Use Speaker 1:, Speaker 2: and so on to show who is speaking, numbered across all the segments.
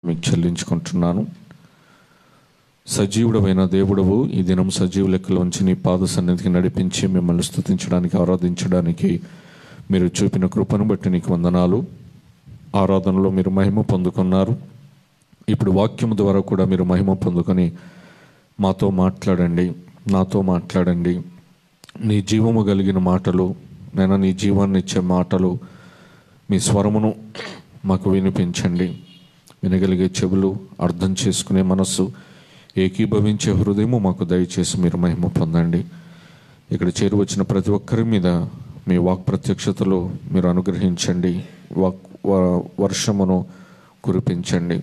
Speaker 1: మీకు చెల్లించుకుంటున్నాను. సజీవుడమైన దేవుడవు, ఈ దినం సజీవ లెక్కలోంచి నీ పాద సన్నిధికి నడిపించి మిమ్మల్ని స్తుతించడానికి, ఆరాధించడానికి మీరు చూపిన కృపను బట్టి నీకు వందనాలు. ఆరాధనలో మీరు మహిమ పొందుకున్నారు. ఇప్పుడు వాక్యం ద్వారా కూడా మీరు మహిమ పొందుకొని మాతో మాట్లాడండి, నాతో మాట్లాడండి. నీ జీవము కలిగిన మాటలు, నేను నీ జీవాన్ని ఇచ్చే మాటలు, మీ స్వరమును మాకు వినిపించండి. వినగలిగే చెవులు, అర్థం చేసుకునే మనస్సు, ఏకీభవించే హృదయము మాకు దయచేసి మీరు మహిమ పొందండి. ఇక్కడ చేరువచ్చిన ప్రతి ఒక్కరి మీద మీ వాక్ ప్రత్యక్షతలో మీరు అనుగ్రహించండి. వర్షమును కురిపించండి.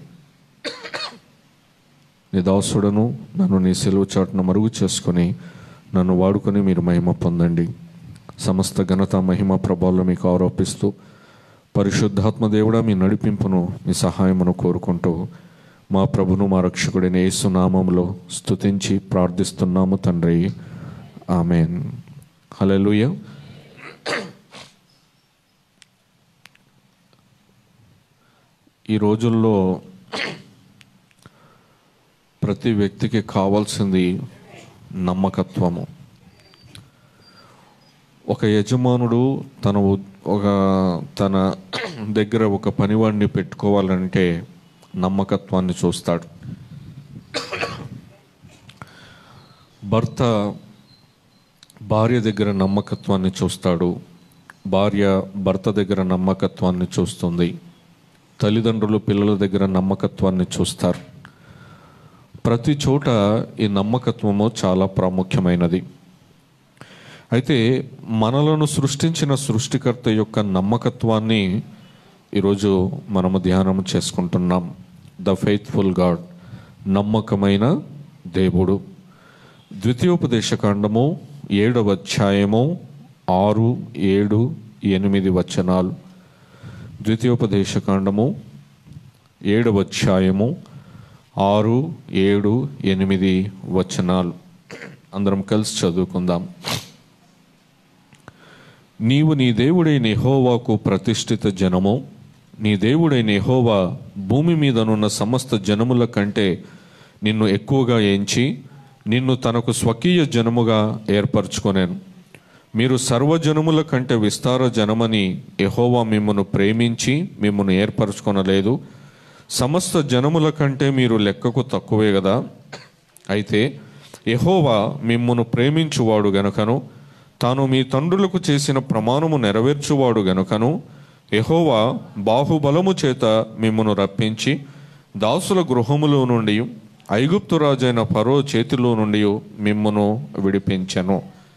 Speaker 1: నీ దాసుడను నన్ను నీ సెలవు చాటును మరుగు చేసుకొని నన్ను వాడుకొని మీరు మహిమ పొందండి. సమస్త ఘనత, మహిమ, ప్రభావాలు మీకు ఆరోపిస్తూ పరిశుద్ధాత్మ దేవుడా మీ నడిపింపును, మీ సహాయమును కోరుకుంటూ మా ప్రభును మా రక్షకుడైన యేసు నామములో స్తుతించి ప్రార్థిస్తున్నాము తండ్రి, ఆమెన్. హల్లెలూయా. ఈ రోజుల్లో ప్రతి వ్యక్తికి కావాల్సింది నమ్మకత్వము. ఒక యజమానుడు తన దగ్గర ఒక పనివాడిని పెట్టుకోవాలంటే నమ్మకత్వాన్ని చూస్తాడు. భర్త భార్య దగ్గర నమ్మకత్వాన్ని చూస్తాడు, భార్య భర్త దగ్గర నమ్మకత్వాన్ని చూస్తుంది, తల్లిదండ్రులు పిల్లల దగ్గర నమ్మకత్వాన్ని చూస్తారు. ప్రతి చోట ఈ నమ్మకత్వము చాలా ప్రాముఖ్యమైనది. అయితే మనలను సృష్టించిన సృష్టికర్త యొక్క నమ్మకత్వాన్ని ఈరోజు మనము ధ్యానం చేసుకుంటున్నాం. ద ఫెయిత్ఫుల్ గాడ్, నమ్మకమైన దేవుడు. ద్వితీయోపదేశకాండము 7వ అధ్యాయము 6, 7, 8 వచనాలు. ద్వితీయోపదేశకాండము 7వ అధ్యాయము 6, 7, 8 వచనాలు అందరం కలిసి చదువుకుందాం. నీవు నీ దేవుడైన యెహోవాకు ప్రతిష్ఠిత జనము. నీ దేవుడైన యెహోవా భూమి మీదనున్న సమస్త జనముల కంటే నిన్ను ఎక్కువగా ఎంచి నిన్ను తనకు స్వకీయ జనముగా ఏర్పరచుకొనెను. మీరు సర్వజనముల కంటే విస్తార జనమని యెహోవా మిమ్మును ప్రేమించి మిమ్మును ఏర్పరచుకొనలేదు. సమస్త జనముల కంటే మీరు లెక్కకు తక్కువే కదా. అయితే యెహోవా మిమ్మును ప్రేమించువాడు గనుకను, తాను మీ తండ్రులకు చేసిన ప్రమాణము నెరవేర్చువాడు గనుకను, యెహోవా బాహుబలము చేత మిమ్మును రప్పించి దాసుల గృహములో నుండి, ఐగుప్తు రాజైన ఫరో చేతిలో నుండి మిమ్మును విడిపించెను.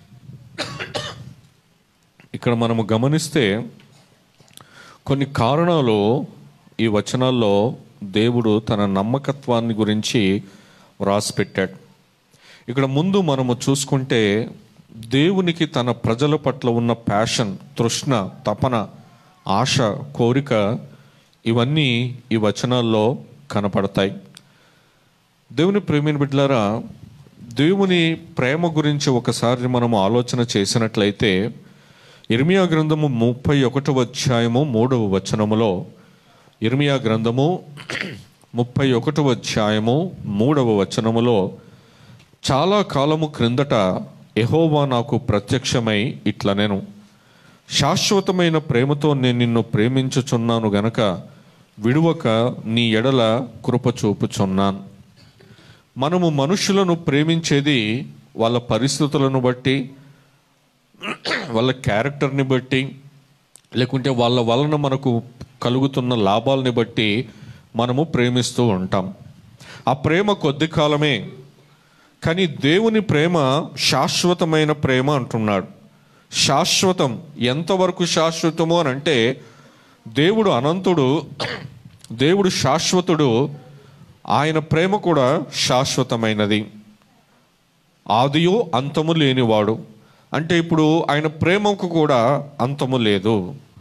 Speaker 1: ఇక్కడ మనము గమనిస్తే కొన్ని కారణాలు ఈ వచనాల్లో దేవుడు తన నమ్మకత్వాన్ని గురించి వ్రాసిపెట్టాడు. ఇక్కడ ముందు మనము చూసుకుంటే దేవునికి తన ప్రజల పట్ల ఉన్న ప్యాషన్, తృష్ణ, తపన, ఆశ, కోరిక, ఇవన్నీ ఈ వచనాల్లో కనపడతాయి. దేవుని ప్రేమిని బిడ్డలారా, దేవుని ప్రేమ గురించి ఒకసారి మనము ఆలోచన చేసినట్లయితే ఇర్మియా గ్రంథము 31వ అధ్యాయము 3వ వచనములో, ఇర్మియా గ్రంథము 31వ అధ్యాయము 3వ వచనములో, చాలా కాలము క్రిందట యెహోవా నాకు ప్రత్యక్షమై ఇట్లనెను, శాశ్వతమైన ప్రేమతో నేను నిన్ను ప్రేమించుచున్నాను గనక విడువక నీ ఎడల కృప చూపుచున్నాను. మనము మనుషులను ప్రేమించేది వాళ్ళ పరిస్థితులను బట్టి, వాళ్ళ క్యారెక్టర్ని బట్టి, లేకుంటే వాళ్ళ వలన మనకు కలుగుతున్న లాభాలని బట్టి మనము ప్రేమిస్తూ ఉంటాం. ఆ ప్రేమ కొద్ది కాలమే, కానీ దేవుని ప్రేమ శాశ్వతమైన ప్రేమ అంటున్నాడు. శాశ్వతం. ఎంతవరకు శాశ్వతము అని అంటే, దేవుడు అనంతుడు, దేవుడు శాశ్వతుడు, ఆయన ప్రేమ కూడా శాశ్వతమైనది. ఆదియు అంతము లేనివాడు. అంటే ఇప్పుడు ఆయన ప్రేమకు కూడా అంతము లేదు.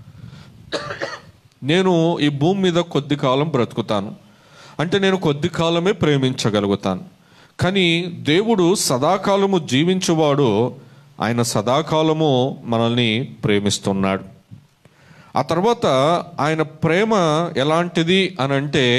Speaker 1: నేను ఈ భూమి మీద కొద్ది కాలం బ్రతుకుతాను అంటే నేను కొద్ది కాలమే ప్రేమించగలుగుతాను. కానీ దేవుడు సదాకాలము జీవించువాడు. ఆయన సదాకాలము మనల్ని ప్రేమిస్తున్నాడు. ఆ తర్వాత ఆయన ప్రేమ ఎలాంటిది అని అంటే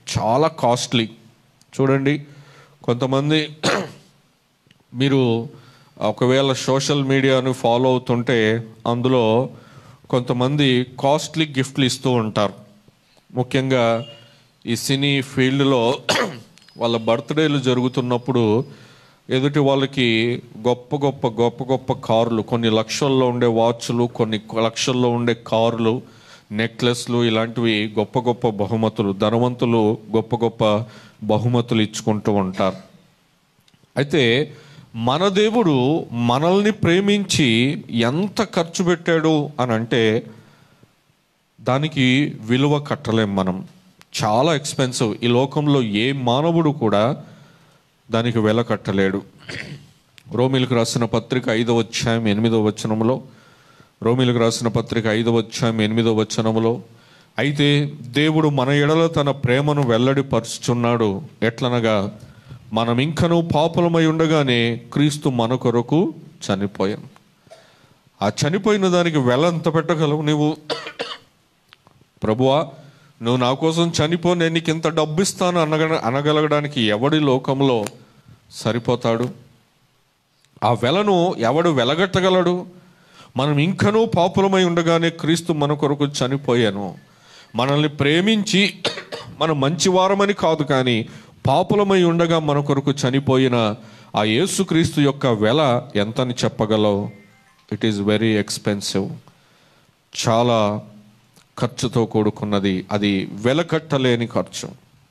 Speaker 1: చాలా కాస్ట్లీ. చూడండి, కొంతమంది మీరు ఒకవేళ సోషల్ మీడియాను ఫాలో అవుతుంటే అందులో కొంతమంది కాస్ట్లీ గిఫ్ట్లు ఇస్తూ ఉంటారు. ముఖ్యంగా ఈ సినీ ఫీల్డ్లో వాళ్ళ బర్త్డేలు జరుగుతున్నప్పుడు ఎదుటి వాళ్ళకి గొప్ప గొప్ప గొప్ప గొప్ప కార్లు, కొన్ని లక్షల్లో ఉండే వాచ్లు, కొన్ని లక్షల్లో ఉండే కార్లు, నెక్లెస్లు, ఇలాంటివి గొప్ప గొప్ప బహుమతులు, ధనవంతులు గొప్ప గొప్ప బహుమతులు ఇచ్చుకుంటూ ఉంటారు. అయితే మన దేవుడు మనల్ని ప్రేమించి ఎంత ఖర్చు పెట్టాడు అని అంటే దానికి విలువ కట్టలేం మనం. చాలా ఎక్స్పెన్సివ్. ఈ లోకంలో ఏ మానవుడు కూడా దానికి వెల కట్టలేడు. రోమీలకు రాసిన పత్రిక 5వ అధ్యాయం 8వ వచనంలో, రోమీలకు రాసిన పత్రిక 5వ అధ్యాయం 8వ వచనంలో, అయితే దేవుడు మన ఎడల తన ప్రేమను వెల్లడిపరుచుచున్నాడు, ఎట్లనగా మనం ఇంకనూ పాపులమై ఉండగానే క్రీస్తు మన కొరకు చనిపోయాను. ఆ చనిపోయిన దానికి వెల ఎంత పెట్టగలవు నువ్వు? ప్రభువా, నువ్వు నా కోసం చనిపో, నేను నీకు ఇంత డబ్బు ఇస్తాను అనగలగడానికి ఎవడి లోకంలో సరిపోతాడు? ఆ వెలను ఎవడు వెలగట్టగలడు? మనం ఇంకనూ పాపులమై ఉండగానే క్రీస్తు మన కొరకు చనిపోయాను. మనల్ని ప్రేమించి మనం మంచివారమని కాదు, కానీ పాపులమై ఉండగా మన కొరకు చనిపోయిన ఆ యేసుక్రీస్తు యొక్క వెల ఎంతని చెప్పగలవు? It is very expensive. చాలా ఖర్చుతో కూడుకున్నది. అది వెలకట్టలేని ఖర్చు.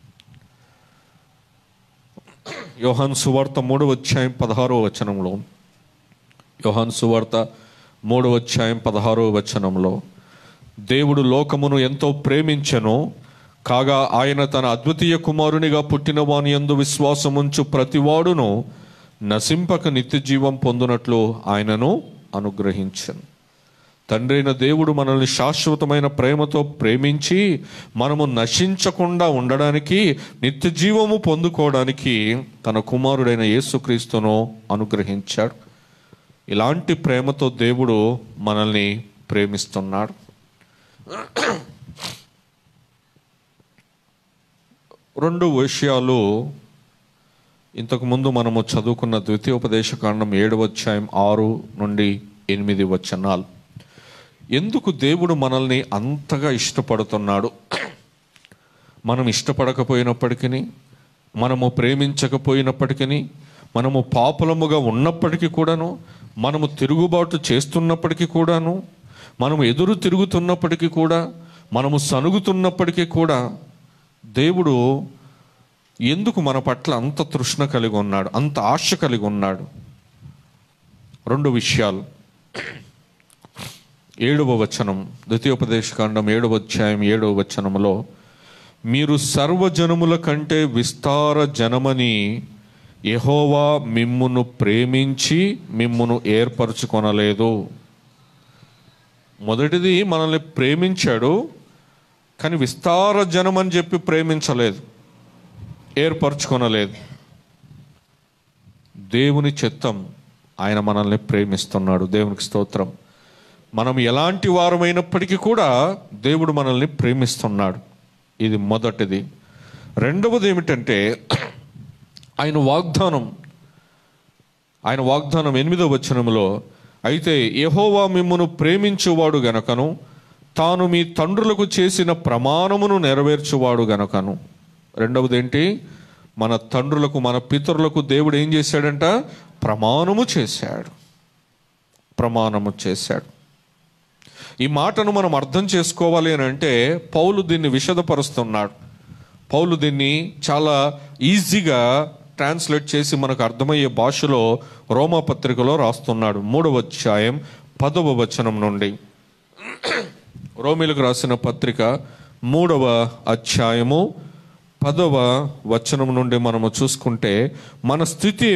Speaker 1: యోహాను సువార్త 3వ అధ్యాయం 16వ వచనంలో, యోహాను సువార్త 3వ అధ్యాయం 16వ వచనంలో, దేవుడు లోకమును ఎంతో ప్రేమించెను, కాగా ఆయన తన అద్వితీయ కుమారునిగా పుట్టిన వాని యందు విశ్వాసముంచు ప్రతివాడును నశింపక నిత్య జీవం పొందునట్లు ఆయనను అనుగ్రహించెను. తండ్రి అయిన దేవుడు మనల్ని శాశ్వతమైన ప్రేమతో ప్రేమించి మనము నశించకుండా ఉండడానికి, నిత్య జీవము పొందుకోవడానికి తన కుమారుడైన యేసుక్రీస్తును అనుగ్రహించాడు. ఇలాంటి ప్రేమతో దేవుడు మనల్ని ప్రేమిస్తున్నాడు. రెండు విషయాలు ఇంతకుముందు మనము చదువుకున్న ద్వితీయోపదేశకాండం 7వ అధ్యాయం 6 నుండి 8 వచనాలు. ఎందుకు దేవుడు మనల్ని అంతగా ఇష్టపడుతున్నాడు? మనం ఇష్టపడకపోయినప్పటికీ, మనము ప్రేమించకపోయినప్పటికీ, మనము పాపులముగా ఉన్నప్పటికీ కూడాను, మనము తిరుగుబాటు చేస్తున్నప్పటికీ కూడాను, మనము ఎదురు తిరుగుతున్నప్పటికీ కూడా, మనము సనుగుతున్నప్పటికీ కూడా దేవుడు ఎందుకు మన పట్ల అంత తృష్ణ కలిగి ఉన్నాడు, అంత ఆశ కలిగి ఉన్నాడు? రెండు విషయాలు. 7వ వచనం, ద్వితీయోపదేశకాండం 7వ అధ్యాయం 7వ వచనంలో, మీరు సర్వజనముల కంటే విస్తార జనమని యెహోవా మిమ్మును ప్రేమించి మిమ్మును ఏర్పరచుకొనలేదు. మొదటిది, మనల్ని ప్రేమించాడు, కానీ విస్తార జనం అని చెప్పి ప్రేమించలేదు, ఏర్పరచుకొనలేదు. దేవుని చిత్తం, ఆయన మనల్ని ప్రేమిస్తున్నాడు. దేవునికి స్తోత్రం. మనం ఎలాంటి వారమైనప్పటికీ కూడా దేవుడు మనల్ని ప్రేమిస్తున్నాడు. ఇది మొదటిది. రెండవది ఏమిటంటే ఆయన వాగ్దానం 8వ వచనంలో, అయితే యెహోవా మిమ్మును ప్రేమించువాడు గనకను తాను మీ తండ్రులకు చేసిన ప్రమాణమును నెరవేర్చువాడు గనకను. రెండవది ఏంటి? మన తండ్రులకు, మన పితరులకు దేవుడు ఏం చేశాడంట? ప్రమాణము చేశాడు. ఈ మాటను మనం అర్థం చేసుకోవాలి అని అంటే పౌలు దీన్ని విశదపరుస్తున్నాడు. పౌలు దీన్ని చాలా ఈజీగా ట్రాన్స్లేట్ చేసి మనకు అర్థమయ్యే భాషలో రోమా పత్రికలో రాస్తున్నాడు. 3వ అధ్యాయం 10వ వచనం నుండి. రోమీలకు రాసిన పత్రిక 3వ అధ్యాయము 10వ వచనం నుండి మనము చూసుకుంటే మన స్థితి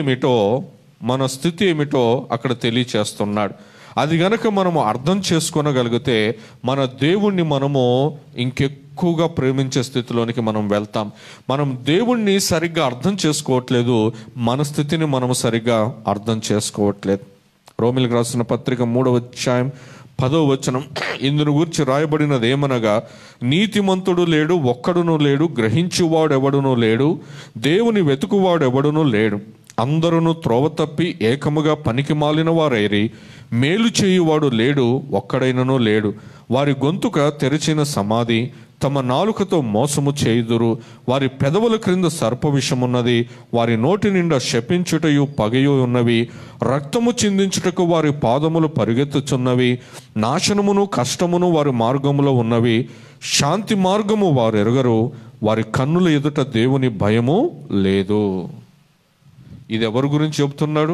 Speaker 1: ఏమిటో అక్కడ తెలియచేస్తున్నాడు. అది గనక మనము అర్థం చేసుకోనగలిగితే మన దేవుణ్ణి మనము ఇంకెక్కువగా ప్రేమించే స్థితిలోనికి మనం వెళ్తాం. మనం దేవుణ్ణి సరిగ్గా అర్థం చేసుకోవట్లేదు, మన స్థితిని మనము సరిగ్గా అర్థం చేసుకోవట్లేదు. రోమీలకు రాసిన పత్రిక 3వ అధ్యాయం 10వ వచనం, ఇందును గూర్చి రాయబడినది ఏమనగా, నీతిమంతుడు లేడు, ఒక్కడును లేడు, గ్రహించువాడెవడునూ లేడు, దేవుని వెతుకువాడెవడునూ లేడు, అందరూ త్రోవ తప్పి ఏకముగా పనికి మాలిన వారైరి, మేలు చేయువాడు లేడు, ఒక్కడైనను లేడు. వారి గొంతుక తెరిచిన సమాధి, తమ నాలుకతో మోసము చేయుదురు. వారి పెదవుల క్రింద సర్ప విషమున్నది, వారి నోటి నిండా శపించుటయు పగయు ఉన్నవి. రక్తము చిందించుటకు వారి పాదములు పరిగెత్తుచున్నవి. నాశనమును కష్టమును వారి మార్గములో ఉన్నవి. శాంతి మార్గము వారు ఎరుగరు. వారి కన్నుల ఎదుట దేవుని భయము లేదు. ఇది ఎవరి గురించి చెప్తున్నాడు?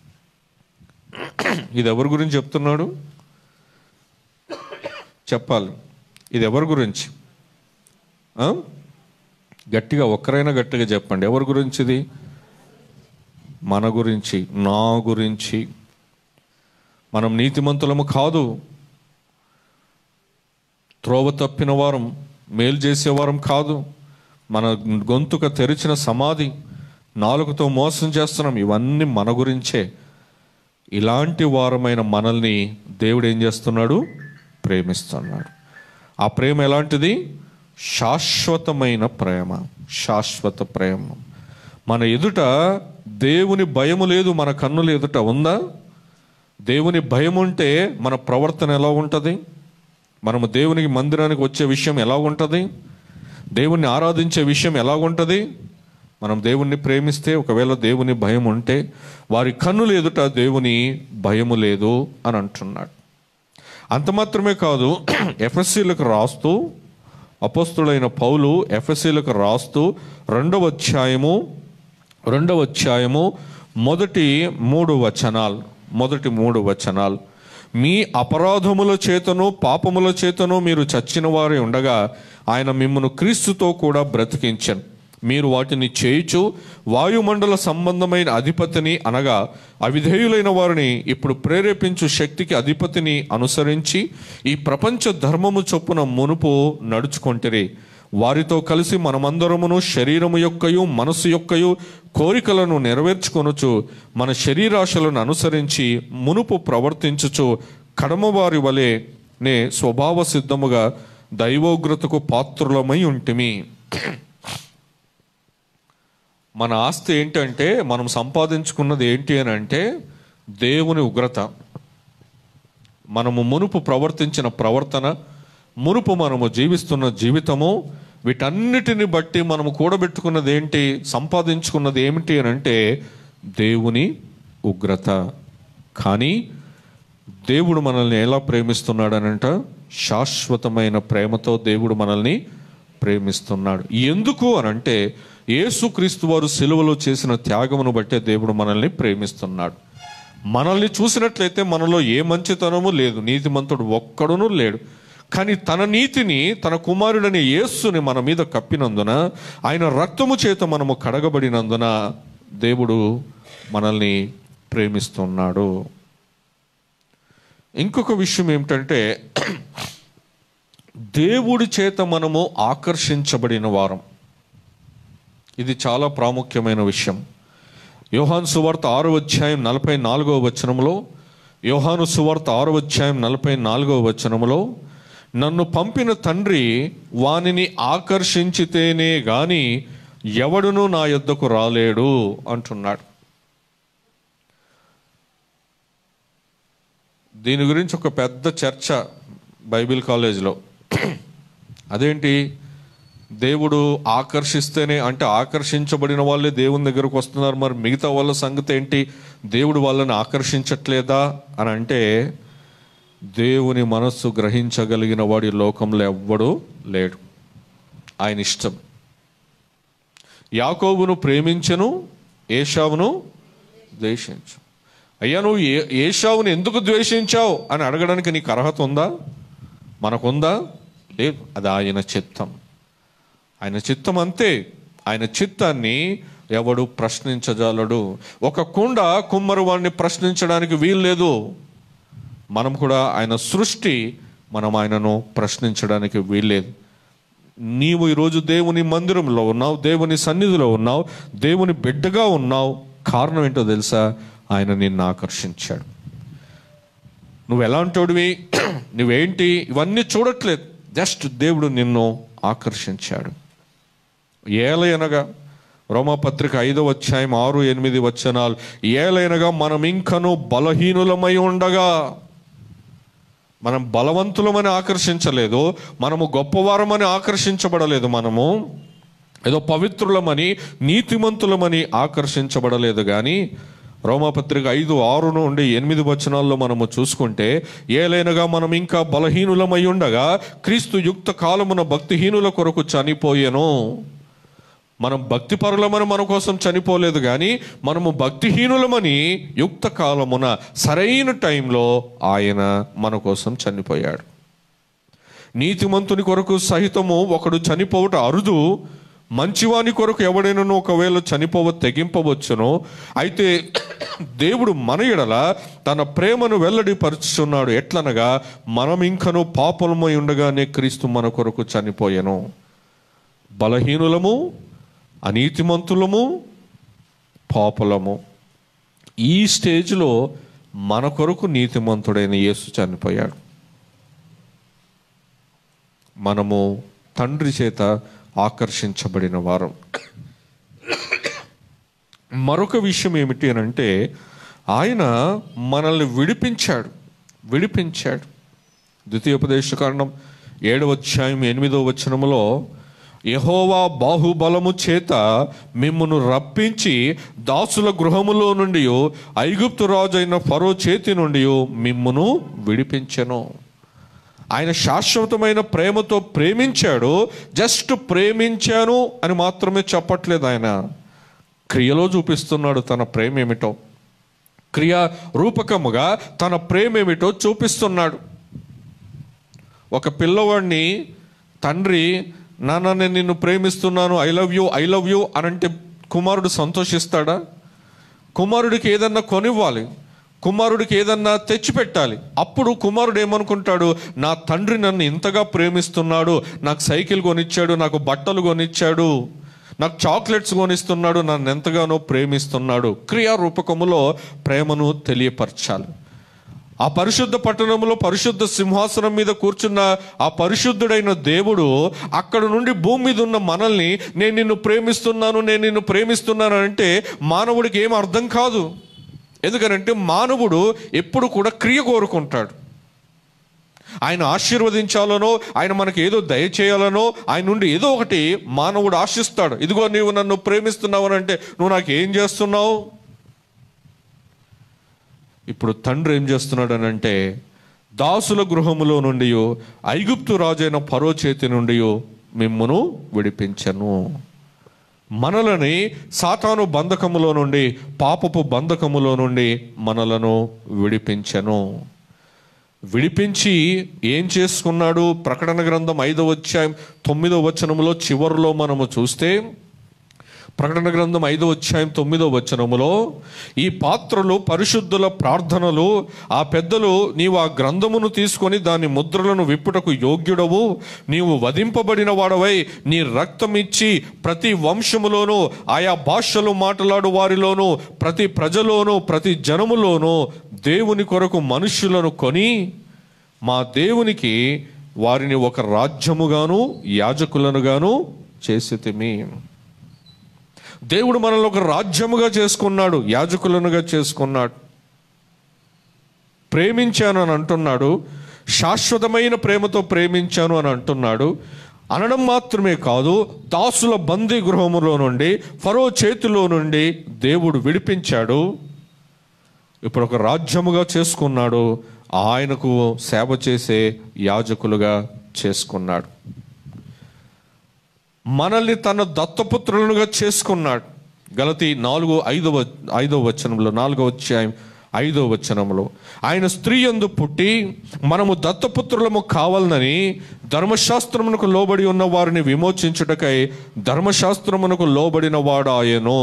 Speaker 1: ఇది ఎవరి గురించి చెప్తున్నాడు? చెప్పాలి. ఇది ఎవరి గురించి? గట్టిగా, ఒక్కరైనా గట్టిగా చెప్పండి. ఎవరి గురించి ఇది? మన గురించి, నా గురించి. మనం నీతిమంతులము కాదు, త్రోవ తప్పిన వారం, మేలు చేసేవారం కాదు. మన గొంతుక తెరిచిన సమాధి, నాలుకతో మోసం చేస్తున్నాం. ఇవన్నీ మన గురించే. ఇలాంటి వారమైన మనల్ని దేవుడు ఏం చేస్తున్నాడు? ప్రేమిస్తున్నాడు. ఆ ప్రేమ ఎలాంటిది? శాశ్వతమైన ప్రేమ, శాశ్వత ప్రేమ. మన ఎదుట దేవుని భయము లేదు, మన కన్నుల ఎదుట ఉందా? దేవుని భయం ఉంటే మన ప్రవర్తన ఎలా ఉంటుంది? మనము దేవునికి మందిరానికి వచ్చే విషయం ఎలా ఉంటుంది? దేవుణ్ణి ఆరాధించే విషయం ఎలా ఉంటుంది? మనం దేవుణ్ణి ప్రేమిస్తే, ఒకవేళ దేవుని భయం ఉంటే, వారి కన్నుల ఎదుట దేవుని భయము లేదు అని అంటున్నాడు. అంత మాత్రమే కాదు, ఎఫెసీయులకు రాస్తూ అపోస్తుడైన పౌలు ఎఫెసీయులకు రాస్తూ 2వ అధ్యాయము మొదటి 3 వచనాలు, మీ అపరాధముల చేతను పాపముల చేతను మీరు చచ్చిన వారే ఉండగా ఆయన మిమ్మును క్రీస్తుతో కూడా బ్రతికించెను. మీరు వాటిని చేయుచు వాయుమండల సంబంధమైన అధిపతిని, అనగా అవిధేయులైన వారిని ఇప్పుడు ప్రేరేపించు శక్తికి అధిపతిని అనుసరించి ఈ ప్రపంచ ధర్మము చొప్పున మునుపు నడుచుకొంటిరి. వారితో కలిసి మనమందరమును శరీరము యొక్కయు మనసు యొక్కయు కోరికలను నెరవేర్చుకొనుచు మన శరీరాశలను అనుసరించి మునుపు ప్రవర్తించుచు కడమవారి వలెనే స్వభావ సిద్ధముగా దైవోగ్రతకు పాత్రులమై ఉంటిమి. మన ఆస్తి ఏంటంటే, మనం సంపాదించుకున్నది ఏంటి అని అంటే దేవుని ఉగ్రత. మనము మునుపు ప్రవర్తించిన ప్రవర్తన, మునుపు మనము జీవిస్తున్న జీవితము, వీటన్నిటిని బట్టి మనము కూడబెట్టుకున్నది ఏంటి, సంపాదించుకున్నది ఏమిటి అని అంటే దేవుని ఉగ్రత. కానీ దేవుడు మనల్ని ఎలా ప్రేమిస్తున్నాడనంట? శాశ్వతమైన ప్రేమతో దేవుడు మనల్ని ప్రేమిస్తున్నాడు. ఎందుకు అనంటే యేసుక్రీస్తు వారు సిలువలో చేసిన త్యాగమును బట్టే దేవుడు మనల్ని ప్రేమిస్తున్నాడు. మనల్ని చూసినట్లయితే మనలో ఏ మంచితనము లేదు, నీతిమంతుడు ఒక్కడునూ లేడు. కానీ తన నీతిని, తన కుమారుడని యేసుని మన మీద కప్పినందున, ఆయన రక్తము చేత మనము కడగబడినందున దేవుడు మనల్ని ప్రేమిస్తున్నాడు. ఇంకొక విషయం ఏమిటంటే, దేవుడి చేత మనము ఆకర్షించబడిన వారం. ఇది చాలా ప్రాముఖ్యమైన విషయం. యోహాను సువార్త 6వ అధ్యాయం 44వ వచనంలో, యోహాను సువార్త 6వ అధ్యాయం 44వ వచనంలో, నన్ను పంపిన తండ్రి వానిని ఆకర్షించితేనే గాని ఎవడునూ నా యొద్దకు రాలేడు అంటున్నాడు. దీని గురించి ఒక పెద్ద చర్చ బైబిల్ కాలేజ్లో. అదేంటి, దేవుడు ఆకర్షిస్తేనే, అంటే ఆకర్షించబడిన వాళ్ళే దేవుని దగ్గరకు వస్తున్నారు, మరి మిగతా వాళ్ళ సంగతి ఏంటి, దేవుడు వాళ్ళని ఆకర్షించట్లేదా అని అంటే, దేవుని మనస్సు గ్రహించగలిగిన వాడి లోకంలో ఎవ్వడూ లేడు. ఆయన ఇష్టం. యాకోబును ప్రేమించెను, ఏశావును ద్వేషించు. అయ్యా, నువ్వు ఏశావును ఎందుకు ద్వేషించావు అని అడగడానికి నీకు అర్హత ఉందా? మనకుందా? లేదు. అది ఆయన చిత్తం. ఆయన చిత్తం అంతే. ఆయన చిత్తాన్ని ఎవడు ప్రశ్నించజాలడు. ఒక కుండ కుమ్మరి వాడిని ప్రశ్నించడానికి వీలు లేదు. మనం కూడా ఆయన సృష్టి, మనం ఆయనను ప్రశ్నించడానికి వీల్లేదు. నీవు ఈరోజు దేవుని మందిరంలో ఉన్నావు, దేవుని సన్నిధిలో ఉన్నావు, దేవుని బిడ్డగా ఉన్నావు. కారణం ఏంటో తెలుసా? ఆయన నిన్ను ఆకర్షించాడు. నువ్వు ఎలాంటోడివి, నువ్వేంటి, ఇవన్నీ చూడట్లేదు. జస్ట్ దేవుడు నిన్ను ఆకర్షించాడు. ఏలయనగా రోమాపత్రిక 5వ అధ్యాయం 6-8 వచనాలు, ఏలైనగా మనం ఇంకను బలహీనులమై ఉండగా, మనం బలవంతులమని ఆకర్షించలేదు, మనము గొప్పవారమని ఆకర్షించబడలేదు, మనము ఏదో పవిత్రులమని నీతిమంతులమని ఆకర్షించబడలేదు. కానీ రోమాపత్రిక 5:6-8 వచనాల్లో మనము చూసుకుంటే, ఏలైనగా మనం ఇంకా బలహీనులమై ఉండగా క్రీస్తు యుక్త కాలమున భక్తిహీనుల కొరకు చనిపోయెను. మనం భక్తిపరులమని మన కోసం చనిపోలేదు, కానీ మనము భక్తిహీనులమని యుక్త కాలమున సరైన టైంలో ఆయన మన కోసం చనిపోయాడు. నీతిమంతుని కొరకు సహితము ఒకడు చనిపోవట అరుదు, మంచివాని కొరకు ఎవడైనా ఒకవేళ తెగింపవచ్చును. అయితే దేవుడు మన ఎడల తన ప్రేమను వెల్లడిపరుచుచున్నాడు. ఎట్లనగా మనం ఇంకను పాపలమై ఉండగానే క్రీస్తు మన కొరకు చనిపోయెను. బలహీనులము, అనీతిమంతులము, పాపులము, ఈ స్టేజ్లో మన కొరకు నీతిమంతుడైన యేసు చనిపోయాడు. మనము తండ్రి చేత ఆకర్షించబడిన వారం. మరొక విషయం ఏమిటి అని అంటే, ఆయన మనల్ని విడిపించాడు. ద్వితీయోపదేశకాండం 7వ అధ్యాయం 8వ వచనములో, యెహోవా బాహుబలము చేత మిమ్మును రప్పించి దాసుల గృహములో నుండి ఐగుప్తు రాజైన ఫరో చేతి నుండి మిమ్మును విడిపించెను. ఆయన శాశ్వతమైన ప్రేమతో ప్రేమించాడు. జస్ట్ ప్రేమించాను అని మాత్రమే చెప్పట్లేదు, ఆయన క్రియలో చూపిస్తున్నాడు తన ప్రేమ ఏమిటో. క్రియా రూపకముగా తన ప్రేమ ఏమిటో చూపిస్తున్నాడు. ఒక పిల్లవాడిని తండ్రి, నాన్న నేను నిన్ను ప్రేమిస్తున్నాను, ఐ లవ్ యూ అనంటే కుమారుడు సంతోషిస్తాడా? కుమారుడికి ఏదన్నా కొనివ్వాలి, కుమారుడికి ఏదన్నా తెచ్చిపెట్టాలి. అప్పుడు కుమారుడు ఏమనుకుంటాడు, నా తండ్రి నన్ను ఇంతగా ప్రేమిస్తున్నాడు, నాకు సైకిల్ కొనిచ్చాడు, నాకు బట్టలు కొనిచ్చాడు, నాకు చాక్లెట్స్ కొనిస్తున్నాడు, నన్ను ఎంతగానో ప్రేమిస్తున్నాడు. క్రియారూపకములో ప్రేమను తెలియపరచాలి. ఆ పరిశుద్ధ పట్టణంలో పరిశుద్ధ సింహాసనం మీద కూర్చున్న ఆ పరిశుద్ధుడైన దేవుడు అక్కడ నుండి భూమి మీద ఉన్న మనల్ని నేను నిన్ను ప్రేమిస్తున్నాను అంటే మానవుడికి ఏం అర్థం కాదు. ఎందుకనంటే మానవుడు ఎప్పుడు కూడా క్రియ కోరుకుంటాడు. ఆయన ఆశీర్వదించాలనో, ఆయన మనకి ఏదో దయచేయాలనో, ఆయన నుండి ఏదో ఒకటి మానవుడు ఆశిస్తాడు. ఇదిగో నీవు నన్ను ప్రేమిస్తున్నావు అని అంటే, నువ్వు నాకు ఏం చేస్తున్నావు? ఇప్పుడు తండ్రి ఏం చేస్తున్నాడు అని అంటే, దాసుల గృహములో నుండి ఐగుప్తు రాజైన ఫరో చేతి నుండి మిమ్మును విడిపించెను. మనలని సాతాను బంధకములో నుండి, పాపపు బంధకములో నుండి మనలను విడిపించెను. విడిపించి ఏం చేసుకున్నాడు? ప్రకటన గ్రంథం 5వ అధ్యాయం 9వ వచనములో చివరిలో మనము చూస్తే, ప్రకటన గ్రంథం 5వ అధ్యాయం 9వ వచనములో, ఈ పాత్రలు పరిశుద్ధుల ప్రార్థనలు, ఆ పెద్దలు నీవు ఆ గ్రంథమును తీసుకొని దాని ముద్రలను విప్పుటకు యోగ్యుడవు, నీవు వధింపబడిన వాడవై నీ రక్తం ఇచ్చి ప్రతి వంశములోనూ, ఆయా భాషలు మాట్లాడు వారిలోనూ, ప్రతి ప్రజలోనూ, ప్రతి జనములోనూ దేవుని కొరకు మనుష్యులను కొని మా దేవునికి వారిని ఒక రాజ్యముగాను యాజకులనుగాను చేసితిమి. దేవుడు మనల్ని ఒక రాజ్యముగా చేసుకున్నాడు, యాజకులనుగా చేసుకున్నాడు. ప్రేమించాను అని అంటున్నాడు, శాశ్వతమైన ప్రేమతో ప్రేమించాను అని అంటున్నాడు. అనడం మాత్రమే కాదు, దాసుల బందీ గృహములో నుండి, ఫరో చేతిలో నుండి దేవుడు విడిపించాడు. ఇప్పుడు ఒక రాజ్యముగా చేసుకున్నాడు, ఆయనకు సేవ చేసే యాజకులుగా చేసుకున్నాడు. మనల్ని తన దత్తపుత్రులుగా చేసుకున్నాడు. గలతీ 4:5 వచనంలో, 4వ అధ్యాయం 5వ వచనంలో, ఆయన స్త్రీ యందు పుట్టి మనము దత్తపుత్రులము కావాలని ధర్మశాస్త్రమునకు లోబడి ఉన్న వారిని విమోచించుటకై ధర్మశాస్త్రమునకు లోబడిన వాడు ఆయను.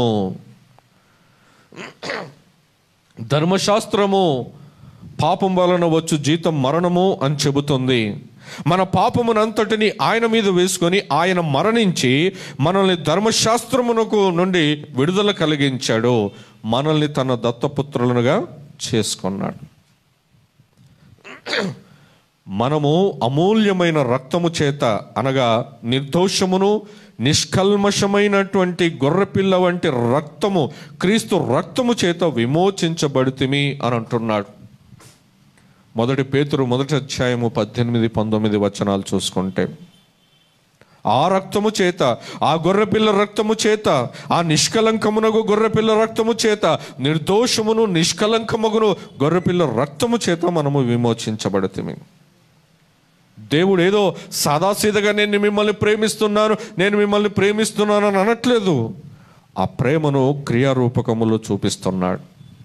Speaker 1: ధర్మశాస్త్రము పాపం వలన వచ్చు జీతం మరణము అని చెబుతుంది. మన పాపమునంతటిని ఆయన మీద వేసుకొని ఆయన మరణించి మనల్ని ధర్మశాస్త్రమునకు నుండి విడుదల కలిగించాడు. మనల్ని తన దత్తపుత్రులుగా చేసుకున్నాడు. మనము అమూల్యమైన రక్తము చేత, అనగా నిర్దోషమును నిష్కల్మషమైనటువంటి గొర్రెపిల్ల వంటి రక్తము, క్రీస్తు రక్తము చేత విమోచించబడితిమి అని అంటున్నాడు. 1 పేతురు 1:18-19 వచనాలు చూసుకుంటే, ఆ రక్తము చేత, ఆ గొర్రెపిల్ల రక్తము చేత, ఆ నిష్కలంకమునగు గొర్రెపిల్ల రక్తము చేత, నిర్దోషమును నిష్కలంకమును గొర్రెపిల్ల రక్తము చేత మనము విమోచించబడితిమి. దేవుడు ఏదో సాదాసీదగా నేను మిమ్మల్ని ప్రేమిస్తున్నాను అని అనట్లేదు. ఆ ప్రేమను క్రియారూపకములో చూపిస్తున్నాడు.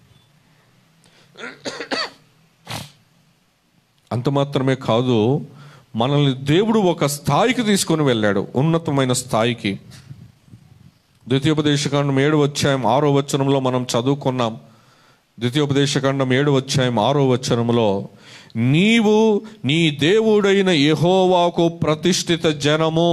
Speaker 1: అంత మాత్రమే కాదు, మనల్ని దేవుడు ఒక స్థాయికి తీసుకొని వెళ్ళాడు, ఉన్నతమైన స్థాయికి. ద్వితీయోపదేశకాండం 7:6 మనం చదువుకున్నాం. ద్వితీయోపదేశకాండం 7:6 నీవు నీ దేవుడైన యెహోవాకు ప్రతిష్ఠిత జనము.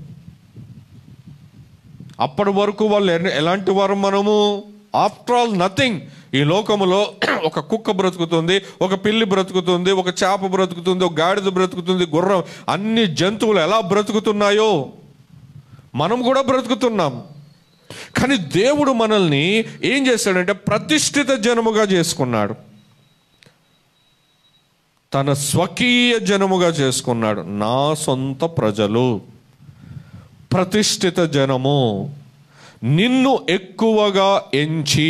Speaker 1: అప్పటి వరకు వాళ్ళు ఎలాంటి వారు? మనము ఆఫ్టర్ ఆల్ నథింగ్. ఈ లోకములో ఒక కుక్క బ్రతుకుతుంది, ఒక పిల్లి బ్రతుకుతుంది, ఒక చేప బ్రతుకుతుంది, ఒక గాడిద బ్రతుకుతుంది, గుర్రం, అన్ని జంతువులు ఎలా బ్రతుకుతున్నాయో మనం కూడా బ్రతుకుతున్నాం. కానీ దేవుడు మనల్ని ఏం చేశాడంటే ప్రతిష్ఠిత జనముగా చేసుకున్నాడు, తన స్వకీయ జనముగా చేసుకున్నాడు. నా సొంత ప్రజలు, ప్రతిష్ఠిత జనము, నిన్ను ఎక్కువగా ఎంచి.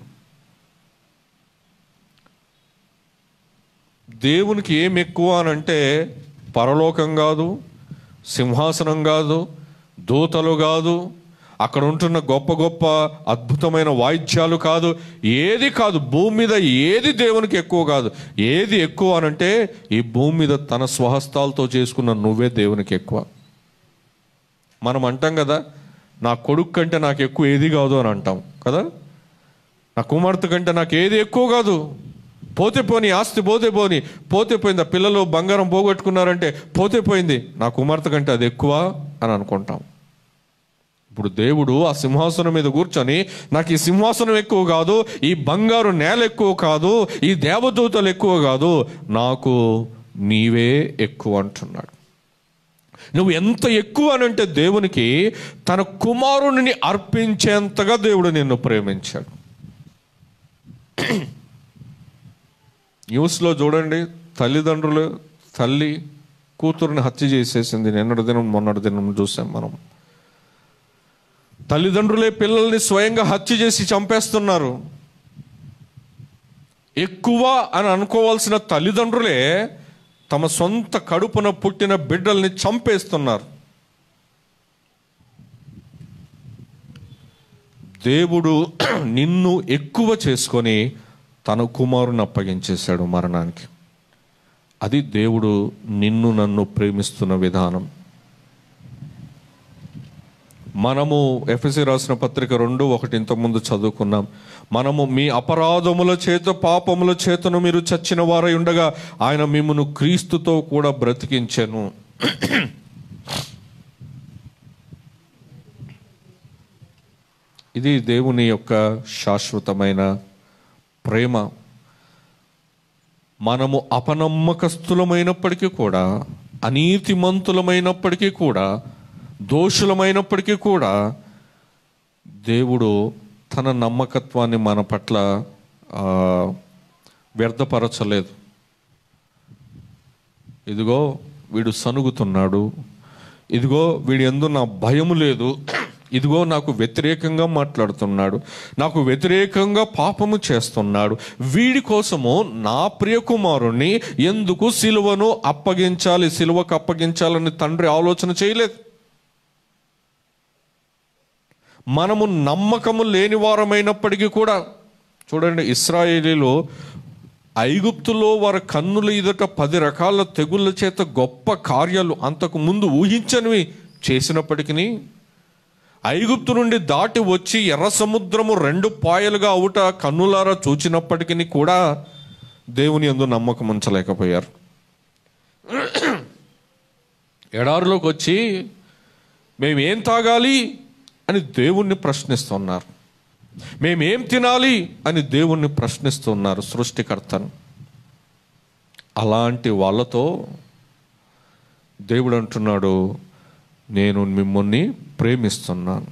Speaker 1: దేవునికి ఏం ఎక్కువ అనంటే పరలోకం కాదు, సింహాసనం కాదు, దూతలు కాదు, అక్కడ ఉంటున్న గొప్ప గొప్ప అద్భుతమైన వాయిద్యాలు కాదు, ఏది కాదు. భూమి మీద ఏది దేవునికి ఎక్కువ కాదు. ఏది ఎక్కువ అనంటే ఈ భూమి మీద తన స్వహస్తాలతో చేసుకున్న నువ్వే దేవునికి ఎక్కువ. మనం అంటాం కదా, నా కొడుకు కంటే నాకు ఎక్కువ ఏది కాదు అని అంటాం కదా. నా కుమార్తె కంటే నాకు ఏది ఎక్కువ కాదు. పోతే పోని, ఆస్తి పోతే పోయింది. ఆ పిల్లలు బంగారం పోగొట్టుకున్నారంటే పోతే పోయింది, నా కుమార్తె కంటే అది ఎక్కువ అని అనుకుంటాం. ఇప్పుడు దేవుడు ఆ సింహాసనం మీద కూర్చొని, నాకు ఈ సింహాసనం ఎక్కువ కాదు, ఈ బంగారు నేల ఎక్కువ కాదు, ఈ దేవదూతలు ఎక్కువ కాదు, నాకు నీవే ఎక్కువ అంటున్నాడు. నువ్వు ఎంత ఎక్కువ అనంటే దేవునికి తన కుమారుని అర్పించేంతగా దేవుడు నిన్ను ప్రేమించాడు. న్యూస్లో చూడండి, తల్లిదండ్రులు, తల్లి కూతురుని హత్య చేసేసింది. మొన్నటి దినం చూసాం మనం. తల్లిదండ్రులే పిల్లల్ని స్వయంగా హత్య చేసి చంపేస్తున్నారు. ఎక్కువ అని అనుకోవాల్సిన తల్లిదండ్రులే తమ సొంత కడుపున పుట్టిన బిడ్డల్ని చంపేస్తున్నారు. దేవుడు నిన్ను ఎక్కువ చేసుకొని తన కుమారుని అప్పగించేశాడు మరణానికి. అది దేవుడు నిన్ను నన్ను ప్రేమిస్తున్న విధానం. మనము ఎఫెసీ రాసిన పత్రిక 2:1 ఇంతకుముందు చదువుకున్నాం. మనము మీ అపరాధముల చేత పాపముల చేతను మీరు చచ్చిన వారై ఉండగా ఆయన మిమ్మును క్రీస్తుతో కూడా బ్రతికించెను. ఇది దేవుని యొక్క శాశ్వతమైన ప్రేమ. మనము అపనమ్మకస్తులమైనప్పటికీ కూడా, అనీతిమంతులమైనప్పటికీ కూడా, దోషులమైనప్పటికీ కూడా దేవుడు తన నమ్మకత్వాన్ని మన పట్ల వ్యర్థపరచలేదు. ఇదిగో వీడు సనుగుతున్నాడు, ఇదిగో వీడి యందు నా భయము లేదు, ఇదిగో నాకు వ్యతిరేకంగా మాట్లాడుతున్నాడు, నాకు వ్యతిరేకంగా పాపము చేస్తున్నాడు, వీడి కోసము నా ప్రియకుమారుణ్ణి ఎందుకు సిలువకు అప్పగించాలని తండ్రి ఆలోచన చేయలేదు. మనము నమ్మకము లేని వారమైనప్పటికీ కూడా చూడండి, ఇశ్రాయేలీలు ఐగుప్తులో వారి కన్నుల ఎదుట 10 రకాల తెగుళ్ళ చేత గొప్ప కార్యాలు అంతకు ముందు ఊహించనివి చేసినప్పటికీ, ఐగుప్తు నుండి దాటి వచ్చి ఎర్ర సముద్రము 2 పాయలుగా అవుట కన్నులారా చూచినప్పటికీ కూడా దేవుని యందు నమ్మకం ఉంచలేకపోయారు. ఎడారిలోకి వచ్చి మేమేం తాగాలి అని దేవుణ్ణి ప్రశ్నిస్తున్నారు, మేమేం తినాలి అని దేవుణ్ణి ప్రశ్నిస్తున్నారు సృష్టికర్తను. అలాంటి వాళ్ళతో దేవుడు అంటున్నాడు, నేను మిమ్మల్ని ప్రేమిస్తున్నాను,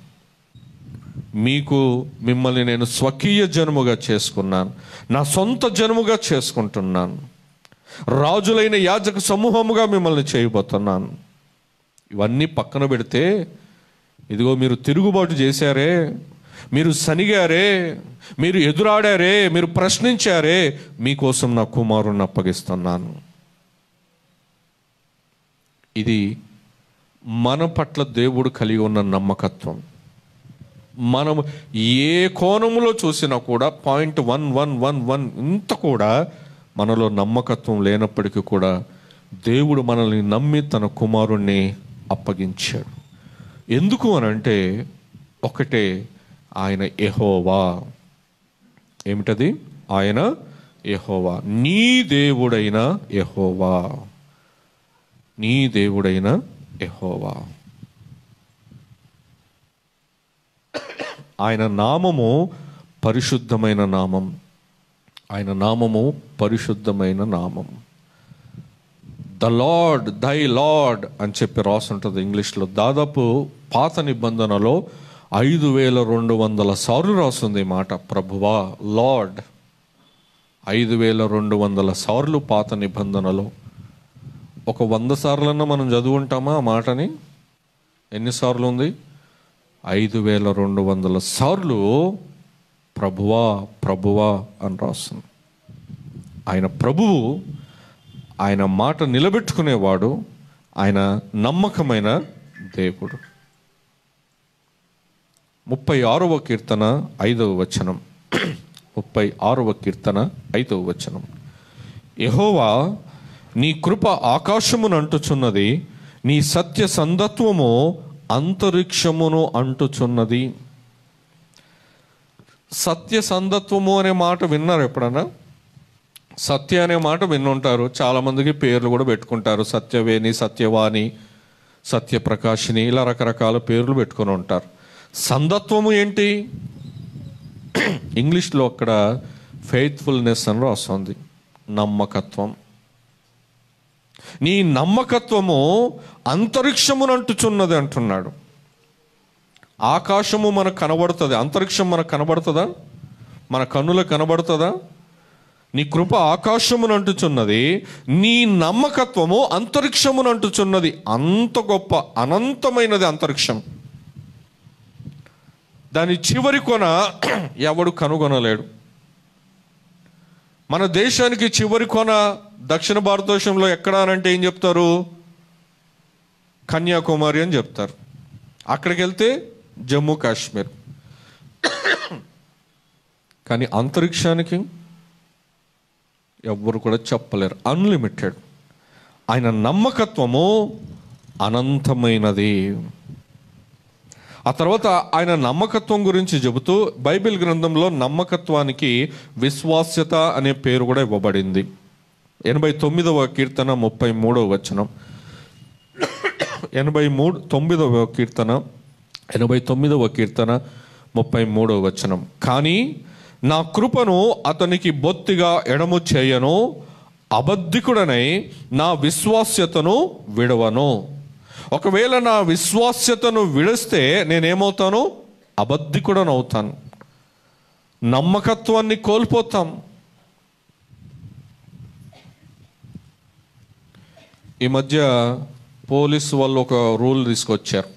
Speaker 1: మిమ్మల్ని నేను స్వకీయ జనముగా చేసుకున్నాను, నా సొంత జనముగా చేసుకుంటున్నాను, రాజులైన యాజక సమూహముగా మిమ్మల్ని చేయబోతున్నాను. ఇవన్నీ పక్కన పెడితే, ఇదిగో మీరు తిరుగుబాటు చేశారే, మీరు సనిగారే, మీరు ఎదురాడారే, మీరు ప్రశ్నించారే, మీకోసం నా కుమారుణ్ణి అప్పగిస్తున్నాను. ఇది మన పట్ల దేవుడు కలిగి ఉన్న నమ్మకత్వం. మనం ఏ కోణములో చూసినా కూడా 0.1111 ఇంత కూడా మనలో నమ్మకత్వం లేనప్పటికీ కూడా దేవుడు మనల్ని నమ్మి తన కుమారుణ్ణి అప్పగించాడు. ఎందుకు అనంటే ఒకటే, ఆయన యెహోవా. ఏమిటది? ఆయన యెహోవా, నీ దేవుడైన యెహోవా, నీ దేవుడైన యెహోవా. ఆయన నామము పరిశుద్ధమైన నామం. ఆయన నామము పరిశుద్ధమైన నామం. ద లార్డ్, దై లార్డ్ అని చెప్పి రాసుంటుంది ఇంగ్లీష్లో. దాదాపు పాత నిబంధనలో 5200 సార్లు రాస్తుంది ఈ మాట, ప్రభువా, లార్డ్. 5200 సార్లు పాత నిబంధనలో. ఒక 100 సార్లన్నా మనం చదువుంటామా ఆ మాటని? ఎన్నిసార్లు ఉంది? 5200 సార్లు ప్రభువా, ప్రభువా అని రాస్తుంది. ఆయన ప్రభువు, ఆయన మాట నిలబెట్టుకునేవాడు, ఆయన నమ్మకమైన దేవుడు. 36వ కీర్తన 5వ వచనం. 36వ కీర్తన 5వ వచనం. యెహోవా, నీ కృప ఆకాశమును అంటుచున్నది, నీ సత్య సంధత్వము అంతరిక్షమును అంటుచున్నది. సత్య సంధత్వము అనే మాట విన్నారు ఎప్పుడన్నా? సత్య అనే మాట విన్నుంటారు. చాలామందికి పేర్లు కూడా పెట్టుకుంటారు. సత్యవేణి, సత్యవాణి, సత్యప్రకాశిని, ఇలా రకరకాల పేర్లు పెట్టుకొని ఉంటారు. సంధత్వము ఏంటి? ఇంగ్లీష్లో అక్కడ ఫెయిత్ఫుల్నెస్ అని రాస్తుంది, నమ్మకత్వం. నీ నమ్మకత్వము అంతరిక్షమును అంటుచున్నది అంటున్నాడు. ఆకాశము మనకు కనబడుతుంది, అంతరిక్షం మనకు కనబడుతుందా? మన కన్నులకు కనబడుతుందా? నీ కృప ఆకాశమును అంటుచున్నది, నీ నమ్మకత్వము అంతరిక్షమును అంటుచున్నది. అంత గొప్ప అనంతమైనది అంతరిక్షం. దాని చివరి కొన ఎవడు కనుగొనలేడు. మన దేశానికి చివరి కొన దక్షిణ భారతదేశంలో ఎక్కడ అనంటే ఏం చెప్తారు? కన్యాకుమారి అని చెప్తారు. అక్కడికి వెళ్తే జమ్మూ కాశ్మీర్. కానీ అంతరిక్షానికి ఎవ్వరు కూడా చెప్పలేరు, అన్లిమిటెడ్. ఆయన నమ్మకత్వము అనంతమైనది. ఆ తర్వాత ఆయన నమ్మకత్వం గురించి చెబుతూ బైబిల్ గ్రంథంలో నమ్మకత్వానికి విశ్వాస్యత అనే పేరు కూడా ఇవ్వబడింది. 89వ కీర్తన 33వ వచనం. 89వ కీర్తన 33వ వచనం. కానీ నా కృపను అతనికి బొత్తిగా ఎడము చేయను, అబద్ధికుడనై నా విశ్వాస్యతను విడవను. ఒకవేళ నా విశ్వాస్యతను విడిస్తే నేనేమవుతాను? అబద్ధికుడను అవుతాను. నమ్మకత్వాన్ని కోల్పోతాం. ఈ మధ్య పోలీసు వాళ్ళు ఒక రూల్ తీసుకొచ్చారు.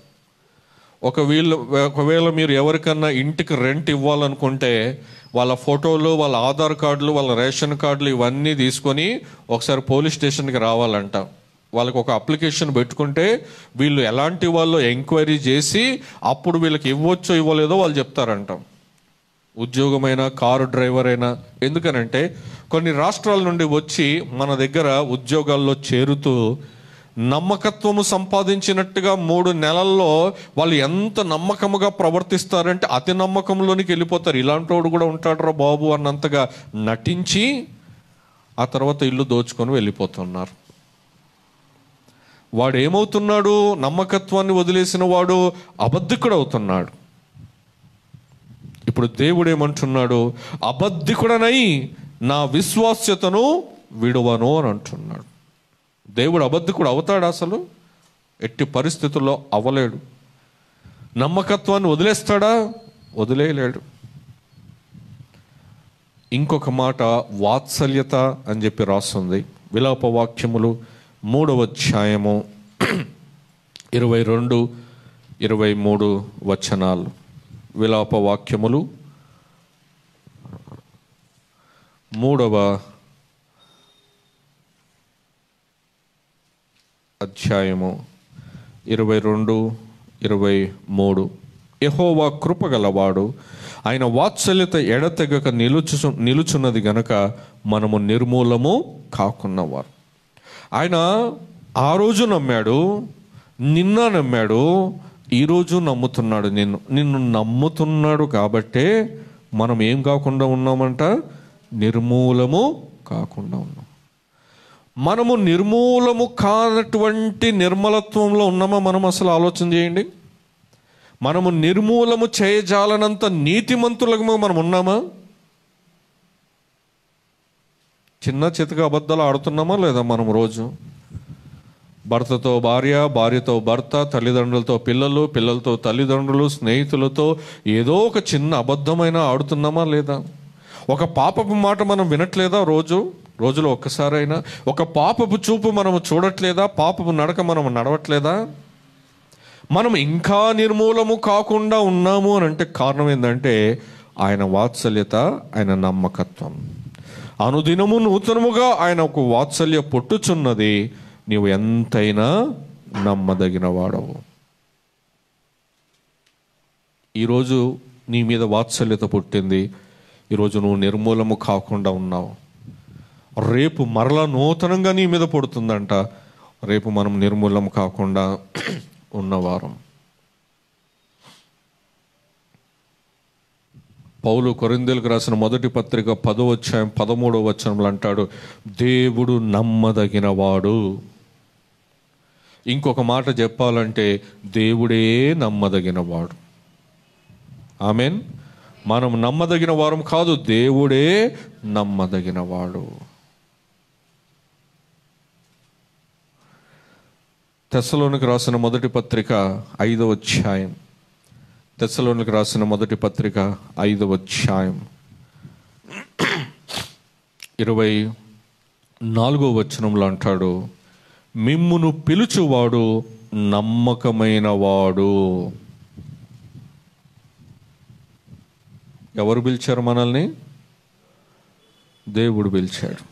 Speaker 1: ఒకవేళ మీరు ఎవరికన్నా ఇంటికి రెంట్ ఇవ్వాలనుకుంటే వాళ్ళ ఫోటోలు, వాళ్ళ ఆధార్ కార్డులు, వాళ్ళ రేషన్ కార్డులు ఇవన్నీ తీసుకొని ఒకసారి పోలీస్ స్టేషన్కి రావాలంట. వాళ్ళకి ఒక అప్లికేషన్ పెట్టుకుంటే వీళ్ళు ఎలాంటి వాళ్ళు ఎంక్వైరీ చేసి అప్పుడు వీళ్ళకి ఇవ్వచ్చో ఇవ్వలేదో వాళ్ళు చెప్తారంట. ఉద్యోగమైనా, కారు డ్రైవర్ అయినా. ఎందుకనంటే కొన్ని రాష్ట్రాల నుండి వచ్చి మన దగ్గర ఉద్యోగాల్లో చేరుతూ నమ్మకత్వము సంపాదించినట్టుగా 3 నెలల్లో వాళ్ళు ఎంత నమ్మకముగా ప్రవర్తిస్తారంటే అతి నమ్మకంలోనికి వెళ్ళిపోతారు. ఇలాంటి వాడు కూడా ఉంటాడురా బాబు అన్నంతగా నటించి ఆ తర్వాత ఇల్లు దోచుకొని వెళ్ళిపోతున్నారు. వాడు ఏమవుతున్నాడు? నమ్మకత్వాన్ని వదిలేసిన వాడు అబద్ధికుడు అవుతున్నాడు. ఇప్పుడు దేవుడు ఏమంటున్నాడు? అబద్ధికుడనై నా విశ్వాస్యతను విడువను అని అంటున్నాడు. దేవుడు అబద్ధకుడు అవుతాడు? అసలు ఎట్టి పరిస్థితుల్లో అవ్వలేడు. నమ్మకత్వాన్ని వదిలేస్తాడా? వదిలేయలేడు. ఇంకొక మాట వాత్సల్యత అని చెప్పి రాస్తుంది. విలాప వాక్యములు 3వ అధ్యాయము 22, 23 వచనాలు. విలాప వాక్యములు 3వ అధ్యాయము 22, 23. యెహోవా కృపగలవాడు, ఆయన వాత్సల్యత ఎడతెగక నిలుచున్నది గనక మనము నిర్మూలము కాకున్నవారు. ఆయన ఆ రోజు నమ్మాడు, నిన్న నమ్మాడు, ఈరోజు నమ్ముతున్నాడు. నిన్ను నమ్ముతున్నాడు కాబట్టే మనం ఏం కాకుండా ఉన్నామంట? నిర్మూలము కాకుండా ఉన్నాం. మనము నిర్మూలము కానటువంటి నిర్మలత్వంలో ఉన్నామా? మనం అసలు ఆలోచన చేయండి. మనము నిర్మూలము చేయజాలనంత నీతిమంతులకు మనం ఉన్నామా? చిన్న చితక అబద్ధాలు ఆడుతున్నామా లేదా? మనం రోజు భర్తతో భార్య, భార్యతో భర్త, తల్లిదండ్రులతో పిల్లలు, పిల్లలతో తల్లిదండ్రులు, స్నేహితులతో ఏదో ఒక చిన్న అబద్ధమైన ఆడుతున్నామా లేదా? ఒక పాపపు మాట మనం వినట్లేదా? రోజులో ఒక్కసారైనా ఒక పాపపు చూపు మనము చూడట్లేదా? పాపపు నడక మనం నడవట్లేదా? మనం ఇంకా నిర్మూలము కాకుండా ఉన్నాము అని అంటే కారణం ఏంటంటే ఆయన వాత్సల్యత, ఆయన నమ్మకత్వం. అనుదినము నూతనముగా ఆయన ఒక వాత్సల్య పుట్టుచున్నది. నీవు ఎంతైనా నమ్మదగిన వాడవు. ఈరోజు నీ మీద వాత్సల్యత పుట్టింది, ఈరోజు నువ్వు నిర్మూలము కాకుండా ఉన్నావు. రేపు మరలా నూతనంగా నీ మీద పుడుతుందంట. రేపు మనం నిర్మూలము కాకుండా ఉన్నవారం. పౌలు కొరింథీయులకు రాసిన మొదటి పత్రిక 10వ అధ్యాయం 13వ వచనంలో అంటాడు, దేవుడు నమ్మదగినవాడు. ఇంకొక మాట చెప్పాలంటే దేవుడే నమ్మదగినవాడు. ఆమేన్. మనం నమ్మదగిన వారం కాదు, దేవుడే నమ్మదగినవాడు. తెస్సలోనికి రాసిన మొదటి పత్రిక 5వ అధ్యాయం. తెస్సలోనికి రాసిన మొదటి పత్రిక 5వ అధ్యాయం 24వ వచనంలో అంటాడు, మిమ్మును పిలుచువాడు నమ్మకమైన వాడు. ఎవరు పిలిచారు మనల్ని? దేవుడు పిలిచాడు.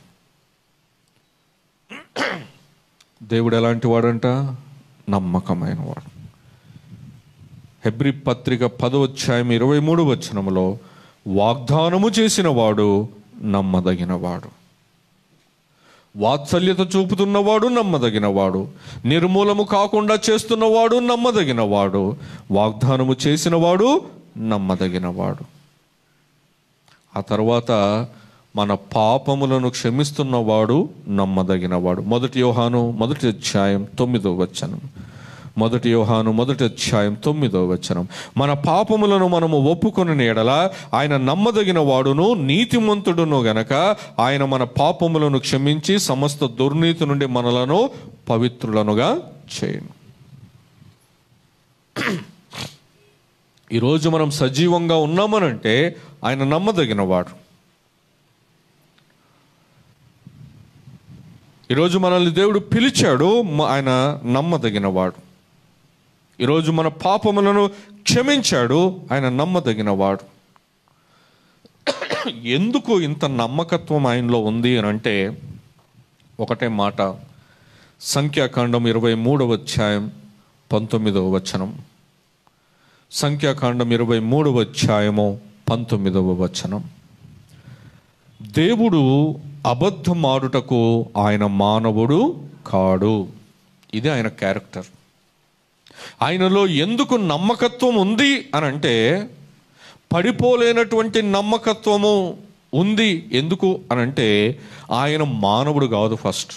Speaker 1: దేవుడు ఎలాంటి వాడంట? నమ్మకమైన వాడు. హెబ్రీ పత్రిక 10వ అధ్యాయం 23వ వచనంలో వాగ్దానము చేసిన వాడు నమ్మదగినవాడు. వాత్సల్యత చూపుతున్నవాడు నమ్మదగినవాడు. నిర్మూలము కాకుండా చేస్తున్నవాడు నమ్మదగినవాడు. వాగ్దానము చేసినవాడు నమ్మదగినవాడు. ఆ తర్వాత మన పాపములను క్షమిస్తున్నవాడు నమ్మదగినవాడు. 1 యోహాను 1వ అధ్యాయం 9వ వచనం. 1 యోహాను 1వ అధ్యాయం 9వ వచనం. మన పాపములను మనము ఒప్పుకొనిన ఎడల ఆయన నమ్మదగిన వాడును నీతిమంతుడును గనక ఆయన మన పాపములను క్షమించి సమస్త దుర్నీతి నుండి మనలను పవిత్రులనుగా చేయును. ఈరోజు మనం సజీవంగా ఉన్నామనంటే ఆయన నమ్మదగినవాడు. ఈరోజు మనల్ని దేవుడు పిలిచాడు, ఆయన నమ్మదగినవాడు. ఈరోజు మన పాపములను క్షమించాడు, ఆయన నమ్మదగినవాడు. ఎందుకు ఇంత నమ్మకత్వం ఆయనలో ఉంది అని అంటే ఒకటే మాట. సంఖ్యాకాండం 23వ అధ్యాయం 19వ వచనం. సంఖ్యాకాండం 23వ అధ్యాయము 19వ వచనం. దేవుడు అబద్ధమాడుటకు ఆయన మానవుడు కాడు. ఇది ఆయన క్యారెక్టర్. ఆయనలో ఎందుకు నమ్మకత్వం ఉంది అని అంటే పడిపోలేనటువంటి నమ్మకత్వము ఉంది. ఎందుకు అని అంటే ఆయన మానవుడు కాదు. ఫస్ట్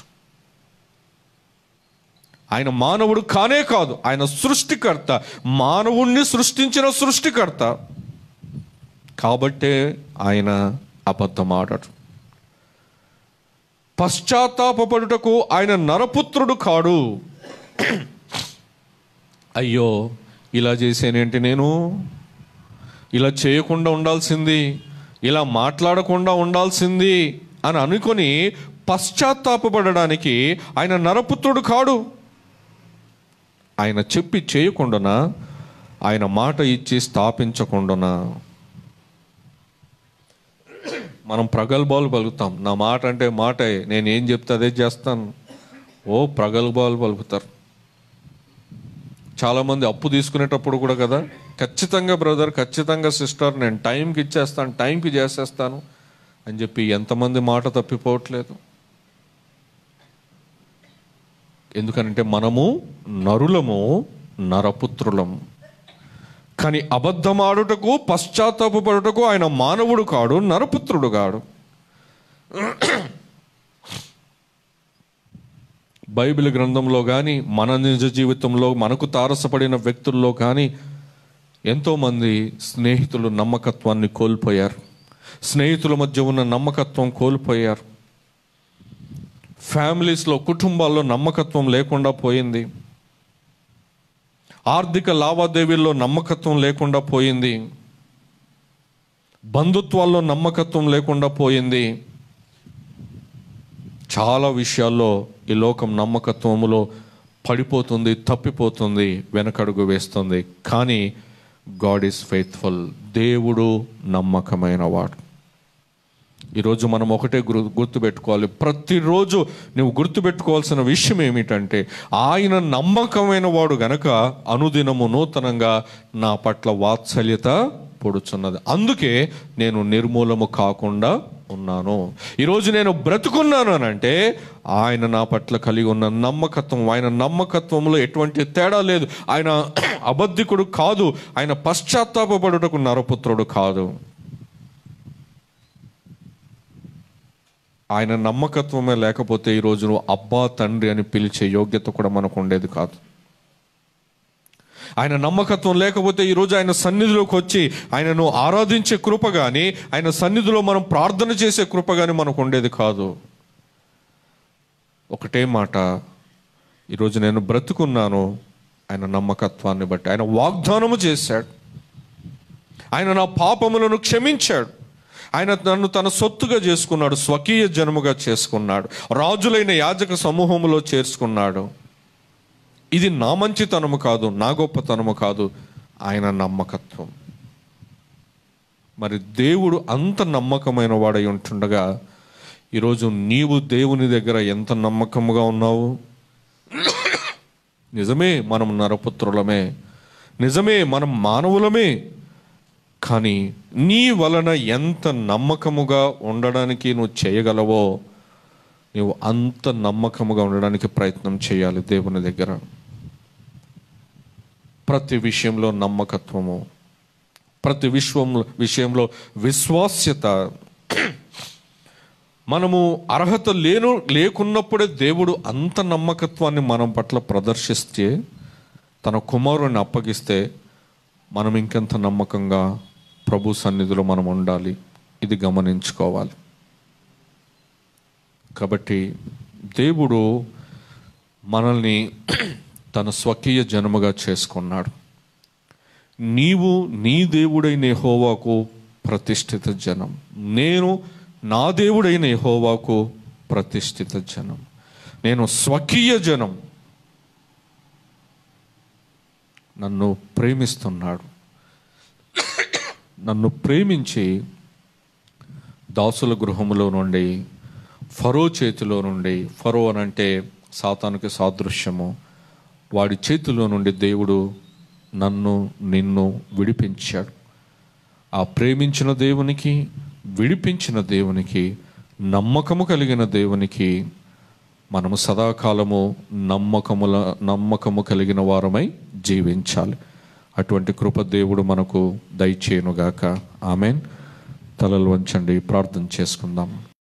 Speaker 1: ఆయన మానవుడు కానే కాదు, ఆయన సృష్టికర్త, మానవుణ్ణి సృష్టించిన సృష్టికర్త. కాబట్టే ఆయన అబద్ధమాడడు. పశ్చాత్తాపపడుటకు ఆయన నరపుత్రుడు కాడు. అయ్యో, ఇలా చేసేనేంటి, నేను ఇలా చేయకుండా ఉండాల్సింది, ఇలా మాట్లాడకుండా ఉండాల్సింది అని అనుకొని పశ్చాత్తాపపడడానికి ఆయన నరపుత్రుడు కాడు. ఆయన చెప్పి చేయకుండానా, ఆయన మాట ఇచ్చి స్థాపించకుండానా. మనం ప్రగల్భాలు పలుకుతాం. నా మాట అంటే మాటే, నేను ఏం చెప్తే అదే చేస్తాను. ప్రగల్భాలు పలుకుతారు. చాలామంది అప్పు తీసుకునేటప్పుడు కూడా కదా, ఖచ్చితంగా బ్రదర్, ఖచ్చితంగా సిస్టర్, నేను టైంకి ఇచ్చేస్తాను, టైంకి చేసేస్తాను అని చెప్పి ఎంతమంది మాట తప్పిపోవట్లేదు. ఎందుకంటే మనము నరులము, నరపుత్రులము. కానీ అబద్ధమాడుటకు, పశ్చాత్తాపపడుటకు ఆయన మానవుడు కాడు, నరపుత్రుడు కాడు. బైబిల్ గ్రంథంలో కానీ, మన నిజ జీవితంలో మనకు తారసపడిన వ్యక్తుల్లో కానీ ఎంతోమంది స్నేహితులు నమ్మకత్వాన్ని కోల్పోయారు. స్నేహితుల మధ్య ఉన్న నమ్మకత్వం కోల్పోయారు. ఫ్యామిలీస్లో, కుటుంబాల్లో నమ్మకత్వం లేకుండా పోయింది. ఆర్థిక లావాదేవీల్లో నమ్మకత్వం లేకుండా పోయింది. బంధుత్వాల్లో నమ్మకత్వం లేకుండా పోయింది. చాలా విషయాల్లో ఈ లోకం నమ్మకత్వములో పడిపోతుంది, తప్పిపోతుంది, వెనకడుగు వేస్తుంది. కానీ గాడ్ ఈజ్ ఫెయిత్ఫుల్. దేవుడు నమ్మకమైన వాడు. ఈరోజు మనం ఒకటే గుర్తుపెట్టుకోవాలి. ప్రతిరోజు నువ్వు గుర్తుపెట్టుకోవాల్సిన విషయం ఏమిటంటే, ఆయన నమ్మకమైన వాడు గనక అనుదినము నూతనంగా నా పట్ల వాత్సల్యత పొడుచున్నది. అందుకే నేను నిర్మూలము కాకుండా ఉన్నాను. ఈరోజు నేను బ్రతుకున్నాను అని అంటే ఆయన నా పట్ల కలిగి ఉన్న నమ్మకత్వం. ఆయన నమ్మకత్వంలో ఎటువంటి తేడా లేదు. ఆయన అబద్ధికుడు కాదు. ఆయన పశ్చాత్తాపపడుటకు నరపుత్రుడు కాదు. ఆయన నమ్మకత్వమే లేకపోతే ఈరోజు నువ్వు అబ్బా, తండ్రి అని పిలిచే యోగ్యత కూడా మనకు ఉండేది కాదు. ఆయన నమ్మకత్వం లేకపోతే ఈరోజు ఆయన సన్నిధిలోకి వచ్చి ఆయనను ఆరాధించే కృప కానీ, ఆయన సన్నిధిలో మనం ప్రార్థన చేసే కృప కానీ మనకు ఉండేది కాదు. ఒకటే మాట, ఈరోజు నేను బ్రతుకున్నాను ఆయన నమ్మకత్వాన్ని బట్టి. ఆయన వాగ్దానము చేశాడు. ఆయన నా పాపములను క్షమించాడు. ఆయన నన్ను తన సొత్తుగా చేసుకున్నాడు, స్వకీయ జనముగా చేసుకున్నాడు, రాజులైన యాజక సమూహములో చేర్చుకున్నాడు. ఇది నా మంచితనము కాదు, నా గొప్పతనము కాదు, ఆయన నమ్మకత్వం. మరి దేవుడు అంత నమ్మకమైన వాడై ఉంటుండగా ఈరోజు నీవు దేవుని దగ్గర ఎంత నమ్మకముగా ఉన్నావు? నిజమే మనం నరపుత్రులమే, నిజమే మనం మానవులమే. కానీ నీ వలన ఎంత నమ్మకముగా ఉండడానికి నువ్వు చేయగలవో, నువ్వు అంత నమ్మకముగా ఉండడానికి ప్రయత్నం చేయాలి దేవుని దగ్గర. ప్రతి విషయంలో నమ్మకత్వము, ప్రతి విషయంలో విశ్వాస్యత. మనము అర్హత లేకున్నప్పుడే దేవుడు అంత నమ్మకత్వాన్ని మనం పట్ల ప్రదర్శిస్తే, తన కుమారుని అప్పగిస్తే మనం ఇంకెంత నమ్మకంగా ప్రభు సన్నిధిలో మనం ఉండాలి. ఇది గమనించుకోవాలి. కాబట్టి దేవుడు మనల్ని తన స్వకీయ జనముగా చేసుకున్నాడు. నీవు నీ దేవుడైన యెహోవాకు ప్రతిష్ఠిత జనం, నేను నా దేవుడైన యెహోవాకు ప్రతిష్ఠిత జనం. నేను స్వకీయ జనం. నన్ను ప్రేమిస్తున్నాడు. నన్ను ప్రేమించి దాసుల గృహములో నుండి, ఫరో చేతిలో నుండి, ఫరో అనంటే సాతానుకి సాదృశ్యము, వాడి చేతిలో నుండి దేవుడు నన్ను నిన్ను విడిపించాడు. ఆ ప్రేమించిన దేవునికి, విడిపించిన దేవునికి, నమ్మకము కలిగిన దేవునికి మనము సదాకాలము నమ్మకము కలిగిన వారమై జీవించాలి. అటువంటి కృప దేవుడు మనకు దయచేయునుగాక. ఆమెన్. తలలు వంచండి, ప్రార్థన చేసుకుందాం.